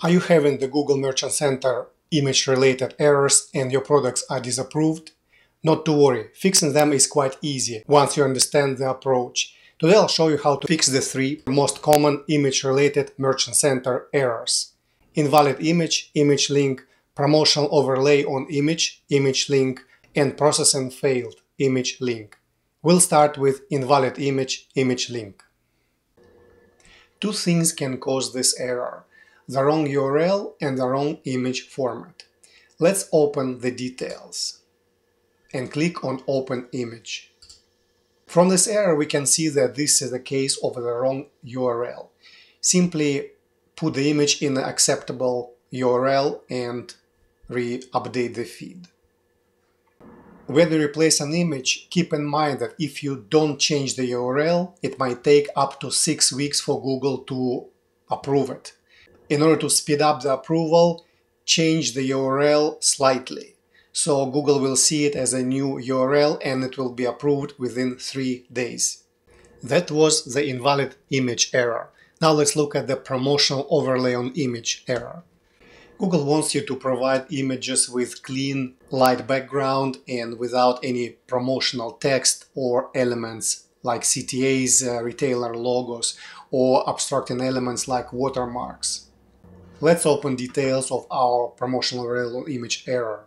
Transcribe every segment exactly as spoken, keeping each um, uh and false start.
Are you having the Google Merchant Center image-related errors and your products are disapproved? Not to worry, fixing them is quite easy once you understand the approach. Today I'll show you how to fix the three most common image-related Merchant Center errors. Invalid image, image link, promotional overlay on image, image link, and processing failed, image link. We'll start with invalid image, image link. Two things can cause this error: the wrong U R L and the wrong image format. Let's open the details and click on Open Image. From this error we can see that this is the case of the wrong U R L. Simply put the image in the acceptable U R L and re-update the feed. When you replace an image, keep in mind that if you don't change the U R L, it might take up to six weeks for Google to approve it. In order to speed up the approval, change the U R L slightly. So Google will see it as a new U R L and it will be approved within three days. That was the invalid image error. Now let's look at the promotional overlay on image error. Google wants you to provide images with clean, light background and without any promotional text or elements like C T As, uh, retailer logos, or obstructing elements like watermarks. Let's open details of our promotional overlay on image error.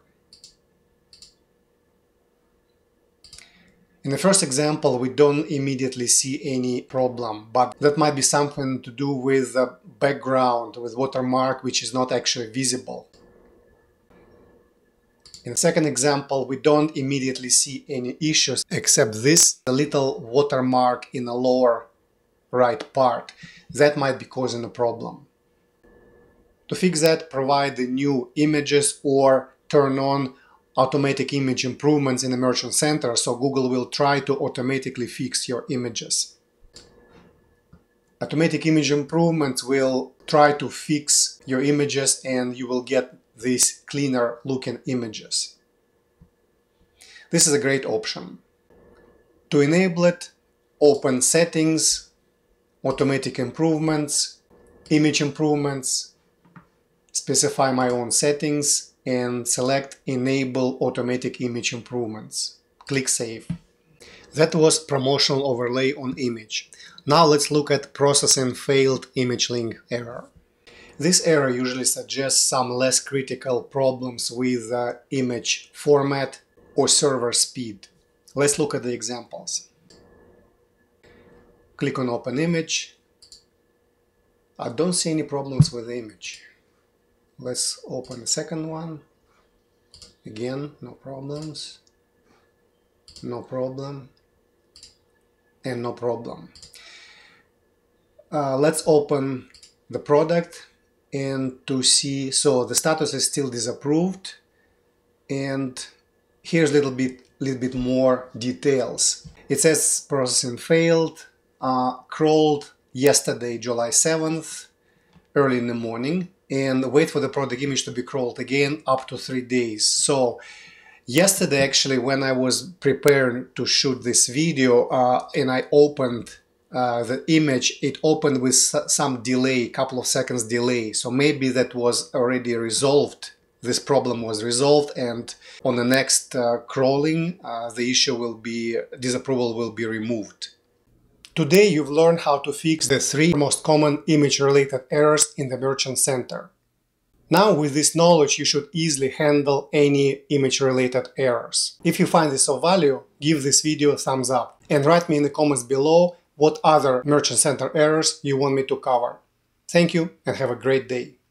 In the first example, we don't immediately see any problem, but that might be something to do with the background, with watermark, which is not actually visible. In the second example, we don't immediately see any issues except this, the little watermark in the lower right part. That might be causing a problem. To fix that, provide the new images or turn on automatic image improvements in the Merchant Center, so Google will try to automatically fix your images. Automatic image improvements will try to fix your images and you will get these cleaner looking images. This is a great option. To enable it, open Settings, Automatic Improvements, Image Improvements, specify my own settings, and select Enable Automatic Image Improvements. Click Save. That was promotional overlay on image. Now let's look at processing failed image link error. This error usually suggests some less critical problems with uh, image format or server speed. Let's look at the examples. Click on Open Image. I don't see any problems with the image. Let's open the second one. Again, no problems, no problem, and no problem. Uh, let's open the product and to see, so the status is still disapproved, and here's a little bit, little bit more details. It says processing failed, uh, crawled yesterday, July seventh, early in the morning, and wait for the product image to be crawled again up to three days. So yesterday, actually, when I was preparing to shoot this video uh, and I opened uh, the image, it opened with some delay, a couple of seconds delay. So maybe that was already resolved. This problem was resolved, and on the next uh, crawling, uh, the issue will be, disapproval will be removed. Today you've learned how to fix the three most common image-related errors in the Merchant Center. Now with this knowledge you should easily handle any image-related errors. If you find this of value, give this video a thumbs up and write me in the comments below what other Merchant Center errors you want me to cover. Thank you and have a great day.